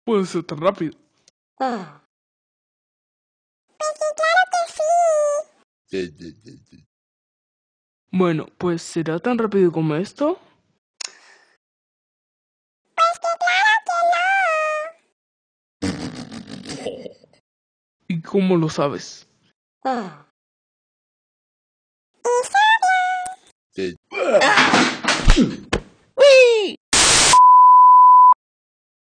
puede ser tan rápido. Pues sí, claro que sí. Bueno, pues ¿será tan rápido como esto? Pues que claro que ¿Y cómo lo sabes? no. ¿Y